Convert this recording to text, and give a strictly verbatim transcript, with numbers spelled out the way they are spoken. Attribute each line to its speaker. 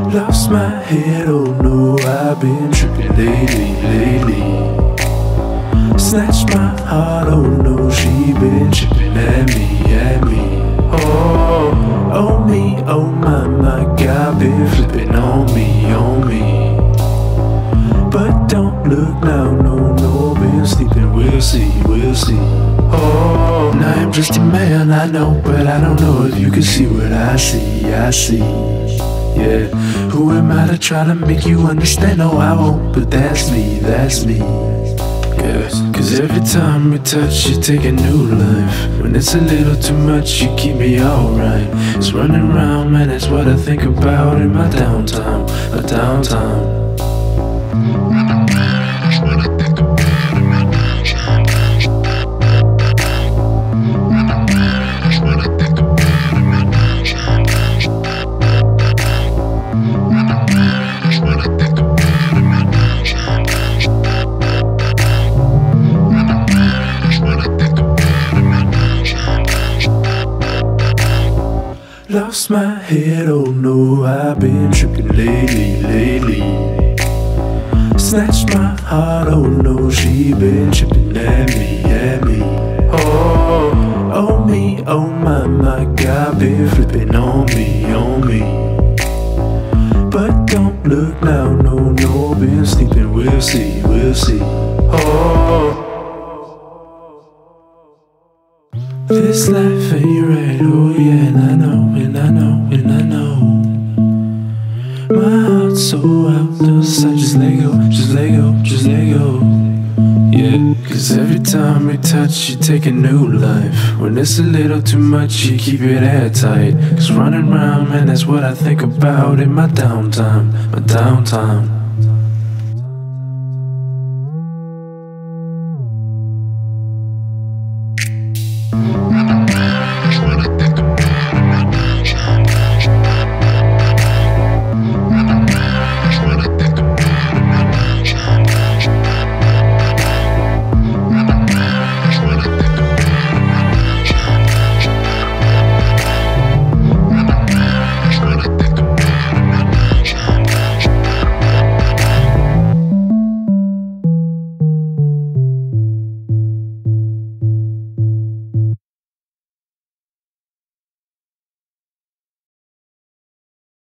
Speaker 1: Lost my head, oh no, I've been tripping lately, lately. Snatched my heart, oh no, she been chipping at me, at me. Oh, oh me, oh my, my God, been flipping on me, on me. But don't look now, no, no, been sleeping, we'll see, we'll see. Oh, now I'm just a man, I know, but I don't know if you can see what I see, I see. Yeah, who am I to try to make you understand? No, I won't, but that's me, that's me. Cause, Cause every time we touch, you take a new life. When it's a little too much, you keep me alright. It's running around, man, that's what I think about in my downtime, my downtime. Lost my head, oh no, I've been tripping lately, lately. Snatched my heart, oh no, she been chipping at me, at me. Oh, oh me, oh my, my God, been flipping on me, on me. But don't look now, no, no, been sleeping, we'll see, we'll see. Oh, this life ain't right, oh yeah, and I know, and I know, and I know. My heart's so out, just I just let go, just let go, just let go. Yeah, cause every time we touch, you take a new life. When it's a little too much, you keep it airtight. Cause running around, man, that's what I think about in my downtime, my downtime.